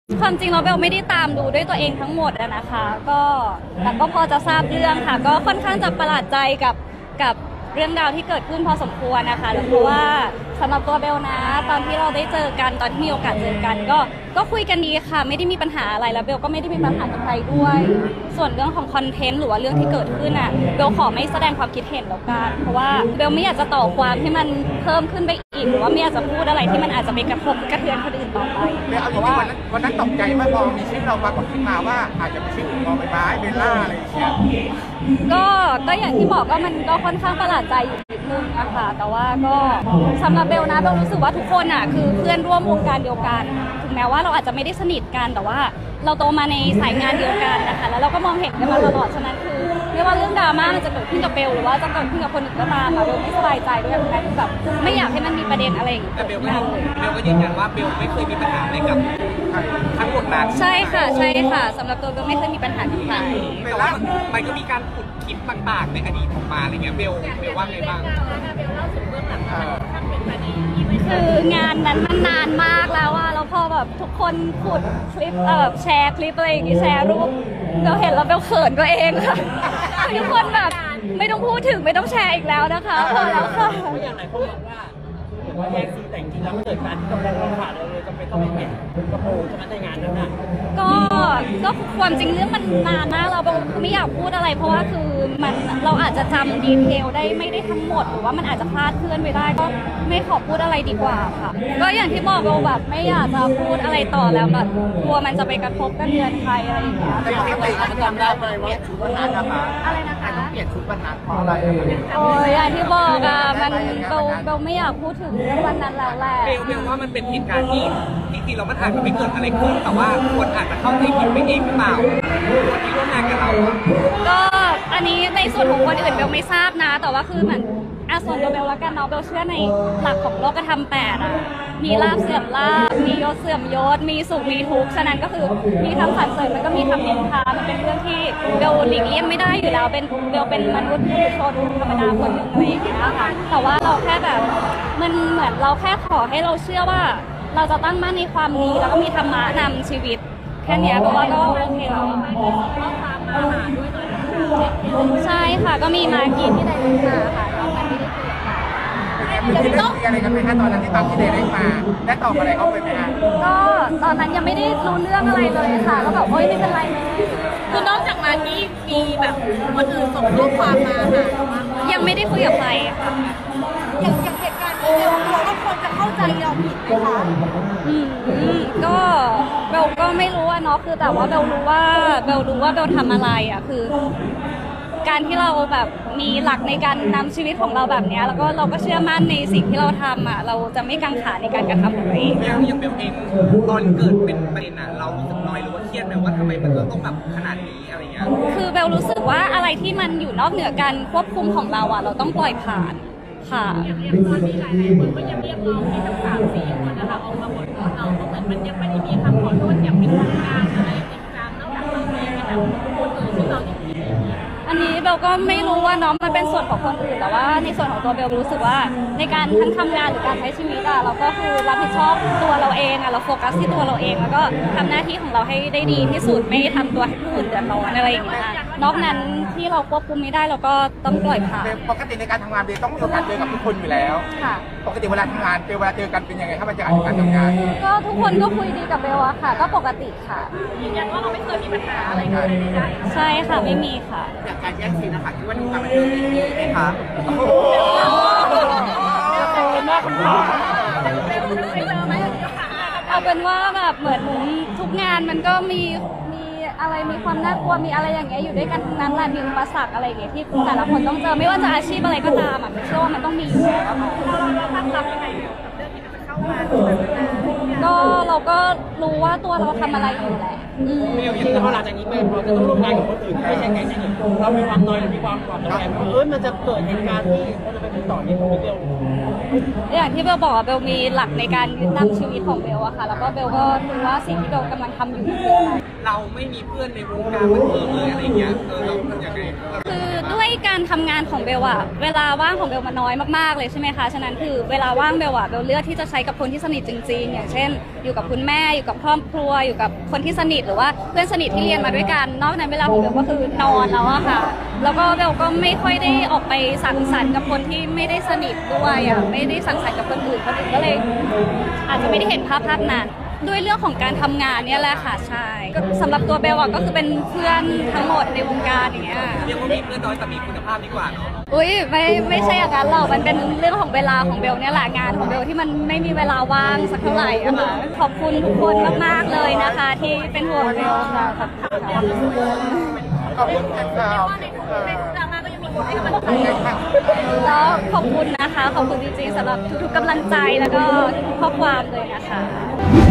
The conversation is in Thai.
ความจริงเราเบลไม่ได้ตามดูด้วยตัวเองทั้งหมดนะคะก็แต่ก็พอจะทราบเรื่องค่ะก็ค่อนข้างจะประหลาดใจกับเรื่องราวที่เกิดขึ้นพอสมควรนะคะเพราะว่าสำหรับตัวเบลนะตอนที่เราได้เจอกันตอนที่มีโอกาสเจอกันก็คุยกันดีค่ะไม่ได้มีปัญหาอะไรแล้วเบลก็ไม่ได้มีปัญหากับใครด้วยส่วนเรื่องของคอนเทนต์หรือว่าเรื่องที่เกิดขึ้นอ่ะเบลขอไม่แสดงความคิดเห็นแล้วกันเพราะว่าเบลไม่อยากจะต่อความให้มันเพิ่มขึ้นไปอีกหรือว่าไม่อยากจะพูดอะไรที่มันอาจจะไปกระทบกระเทือนคนอื่นต่อไปเอาจริงๆวันนั้นตกใจมากพอมีชื่อเราปรากฏขึ้นมาว่าอาจจะเป็นชื่อของมอใบไม้เบลล่าอะไรอย่างเงี้ยก็อย่างที่บอกก็มันก็ค่อนข้างประหลาดใจอยู่นิดนึงนะคะแต่ว่าก็สำหรับเบลนะเบลรู้สึกว่าทุกคนอ่ะคือเพื่อนร่วมวงการเดียวกันถึงแม้ว่าเราอาจจะไม่ได้สนิทกันแต่ว่าเราโตมาในสายงานเดียวกันนะคะแล้วเราก็มองเห็นกันมาตลอดฉะนั้นคือไม่ว่าเรื่องดราม่ามันจะเกิดขึ้นกับเบลหรือว่าจะเกิดขึ้นกับคนอื่นก็ตามเบลไม่สบายใจด้วยแบบนั้นแบบไม่อยากให้มันมีประเด็นอะไรอย่างเงี้ยแต่เบลก็ยืนยันว่าเบลไม่เคยมีปัญหาอะไรกับทั้งหมดนั้นใช่ค่ะสำหรับตัวเบลไม่เคยมีปัญหากับใครแต่ว่ามันก็มีการขุดคลิปต่างๆในอดีตออกมาอะไรเงี้ยเบลว่าไงบ้างคืองานนั้นมันนานมากแล้วอะแล้วพอแบบทุกคนขุดคลิปแชร์คลิปอะไรอย่างงี้แชร์รูปเราเห็นแล้วเบลเขินตัวเองค่ะทุกคนแบบไม่ต้องพูดถึงไม่ต้องแชร์อีกแล้วนะคะพอแล้วค่ะอย่างไรเขาบอกว่าแยกซีแต่งจริงแล้วมันเกิดการที่ต้องได้ขาดเลยจำเป็นต้องไปเปลี่ยนกระโปรงใช่ไหมในงานนั้นน่ะก็ความจริงเรื่องมันนานมากเราไม่อยากพูดอะไรเพราะว่าคือมันเราอาจจะจำดีเทลได้ไม่ได้ทั้งหมดหรือว่ามันอาจจะคลาดเคลื่อนไปได้ก็ไม่ขอพูดอะไรดีกว่าค่ะก็อย่างที่บอกเราแบบไม่อยากจะพูดอะไรต่อแล้วแบบกลัวมันจะไปกระทบกระเทือนใครอะไรอย่างเงี้ยแต่ปกติจำได้ไหมว่าชุดวันนั้นนะคะอะไรนะคะเปลี่ยนชุดวันนั้นเพราะอะไรโอ้ยอย่างที่บอกอะมันเราไม่อยากพูดถึงเรื่องวันนั้นแล้วแหละเบลว่ามันเป็นเหตุการณ์ที่จริงๆเรามันอาจจะไม่เกิดอะไรขึ้นแต่ว่าคนอาจจะเข้าใจผิดไปเองหรือเปล่าคนที่ร่วมงานกับเราก็อันนี้ในส่วนของคนอื่นเบลไม่ทราบนะแต่ว่าคือเหมือนส่วนตัวเบลแล้วกันเนาะเบลเชื่อในหลักของโลกธรรม8อะมีลาภเสื่อมลาภมียศเสื่อมยศมีสุขมีทุกข์ฉะนั้นก็คือมีทำสรรเสริญมันก็มีทำนินทามันเป็นเรื่องที่เบลหลีกเลี่ยงไม่ได้อยู่แล้วเบลเป็นมนุษย์ผู้ชนธรรมดาคนหนึ่งอะไรอย่างเงี้ยค่ะแต่ว่าเราแค่แบบมันเหมือนเราแค่ขอให้เราเชื่อว่าเราจะตั้งมั่นในความดีแล้วก็มีธรรมะนำชีวิตแค่นี้เพราะว่าก็โอเคแล้วใช่ค่ะก็มีมากินที่ไดเรกมาค่ะน้องมันไม่ได้คุยกับใครมีเรื่องอะไรกันไหมคะตอนนั้นที่ตามที่เดได้มาได้ตอบอะไรเขาไปไหมคะก็ตอนนั้นยังไม่ได้รู้เรื่องอะไรเลยค่ะก็แบบโอ๊ยไม่เป็นไรนะคือนอกจากมากี้มีแบบคนอื่นส่งข้อความมายังไม่ได้คุยกับใครค่ะอย่างเหตุการณ์นี้เราก็ควรจะเข้าใจเราผิดไหมคะก็เบลก็ไม่รู้อะเนาะคือแต่ว่าเบลรู้ว่าเบลทำอะไรอะคือการที่เราแบบมีหลักในการนำชีวิตของเราแบบนี้แล้วก็เราก็เชื่อมั่นในสิ่งที่เราทำอะเราจะไม่กังขาในการกระทำของตัวเองอย่างเบลเองตอนเกิดเป็นประเด็นเรารู้สึกน้อยหรือว่าเครียดไหมว่าทำไมมันต้องแบบขนาดนี้อะไรเงี้ยคือเบลรู้สึกว่าอะไรที่มันอยู่นอกเหนือการควบคุมของเราอะเราต้องปล่อยผ่านค่ะอย่างตอนนี้หลายคนก็ยังเรียกร้องให้ทั้ง3-4 คนนะคะออกมาขอโทษเราก็เหมือนมันยังไม่ได้มีคำขอโทษอย่างเป็นทางการอะไรจริงจังนอกจากเราเองกับคนอื่นที่เราอย่างนี้อันนี้เบลก็ไม่รู้ว่าน้องมันเป็นส่วนของคนอื่นแต่ว่าในส่วนของตัวเบลรู้สึกว่าในการทั้งทำงานหรือการใช้ชีวิตอะเราก็คือรับผิดชอบตัวเราเองอะเราโฟกัสที่ตัวเราเองแล้วก็ทำหน้าที่ของเราให้ได้ดีที่สุดไม่ทำตัวให้ผู้อื่นเดือดร้อนอะไรอย่างเงี้ยนอกนั้นที่เราควบคุมไม่ได้เราก็ต้องปล่อยผ่านปกติในการทำงานเบลต้องมีโอกาสเจอกับทุกคนอยู่แล้วค่ะปกติเวลาทำงานเวลาเจอกันเป็นยังไงถ้าบรรยากาศการทำงานก็ทุกคนก็คุยดีกับเบลอะค่ะก็ปกติค่ะยืนยันว่าเราไม่เคยมีปัญหาอะไรกันใช่ค่ะไม่มีค่ะจากการแยกซีนนะคะคิดว่าทำมันดีไหมคะเอาเป็นว่าแบบเหมือนทุกงานมันก็มีอะไรมีความน่ากลัวมีอะไรอย่างเงี้ยอยู่ด้วยกันทั้งนั้นแหละมีอุปสรรคอะไรอย่างเงี้ยที่แต่ละคนต้องเจอไม่ว่าจะอาชีพอะไรก็ตามอ่ะเชื่อว่ามันต้องมีอยู่แล้วค่ะเราตั้งรับยังไงกับเรื่องที่มันจะเข้ามาก็เราก็รู้ว่าตัวเราทำอะไรอยู่แหละไม่อย่างที่พอหลังจากนี้ไปพอจะต้องร่วมงานกับคนอื่นไม่ใช่แก๊งนี้เรามีความน้อยหรือมีความหวั่นระแวงว่ามันจะเกิดเหตุการณ์ที่เราจะไปติดต่อที่ของเบลอย่างที่เบลบอกเบลมีหลักในการนำชีวิตของเบลอะค่ะแล้วก็เบลก็รู้ว่าสิ่งที่เบลกำลังทำอยู่คืออะไรเราไม่มีเพื่อนในวงการบันเทิงเลยอะไรเงี้ยเราทำยังไงคือด้วยการทำงานของเบลอะเวลาว่างของเบลมันน้อยมากๆเลยใช่ไหมคะฉะนั้นคือเวลาว่างเบลอะเบลเลือกที่จะใช้กับคนที่สนิทจริงๆอย่างเช่นนอยู่กับคุณแม่อยู่กับครอบครัวอยู่กับคนที่สนิทหรือว่าเพื่อนสนิทที่เรียนมาด้วยกันนอกนั้นเวลาของเบลก็คือนอนแล้วอะค่ะแล้วก็เบลก็ไม่ค่อยได้ออกไปสังสรรค์กับคนที่ไม่ได้สนิทด้วยอะไม่ได้สังสรรค์กับคนอื่นก็เลยอาจจะไม่ได้เห็นภาพนั้นด้วยเรื่องของการทำงานเนี่ยแหละค่ะใช่สำหรับตัวเบลก็คือเป็นเพื่อนทั้งหมดในวงการอย่างเงี้ยเรียกว่ามีเพื่อนน้อยแต่มีคุณภาพดีกว่าเนาะอุ้ยไม่ใช่อย่างนั้นหรอกมันเป็นเรื่องของเวลาของเบลเนี่ยแหละงานของเบลที่มันไม่มีเวลาว่างสักเท่าไหร่อะค่ะขอบคุณทุกคนมากๆเลยนะคะ ที่เป็นห่วงเบลค่ะขอบคุณค่ะขอบคุณค่ะในทุกดราม่าก็ยังมีคนให้กำลังใจแล้วขอบคุณนะคะขอบคุณจริงๆสำหรับทุกๆกำลังใจแล้วก็ทุกๆข้อความเลยนะคะ